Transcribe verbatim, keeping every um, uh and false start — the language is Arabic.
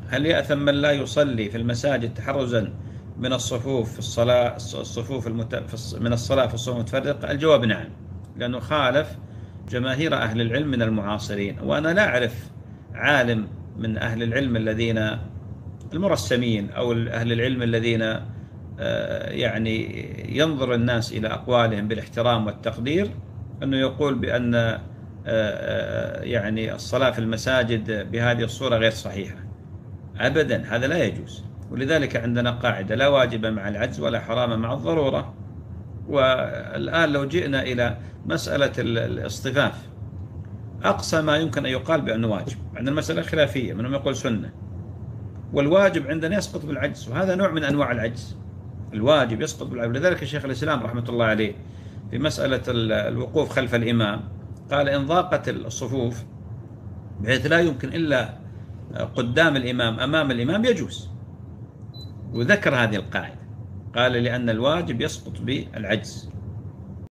هل يأثم من لا يصلي في المساجد تحرزا من الصفوف في الصلاة الصفوف المت... في الص- من الصلاة في الصفوف المتفرقة؟ الجواب نعم، لأنه خالف جماهير أهل العلم من المعاصرين. وأنا لا أعرف عالم من أهل العلم الذين المرسمين أو أهل العلم الذين آه، يعني ينظر الناس إلى أقوالهم بالاحترام والتقدير، أنه يقول بأن آه، آه، يعني الصلاة في المساجد بهذه الصورة غير صحيحة. أبدا، هذا لا يجوز. ولذلك عندنا قاعدة: لا واجب مع العجز ولا حرام مع الضرورة. والآن لو جئنا إلى مسألة ال- الاصطفاف، أقصى ما يمكن أن يقال بأنه واجب. عندنا المسألة خلافية، منهم يقول سنة، والواجب عندنا يسقط بالعجز، وهذا نوع من أنواع العجز. الواجب يسقط بالعجز. لذلك الشيخ الإسلام رحمة الله عليه في مسألة ال- الوقوف خلف الإمام قال: إن ضاقت الصفوف بحيث لا يمكن إلا قدام الإمام أمام الإمام يجوز. وذكر هذه القاعدة، قال: لأن الواجب يسقط بالعجز.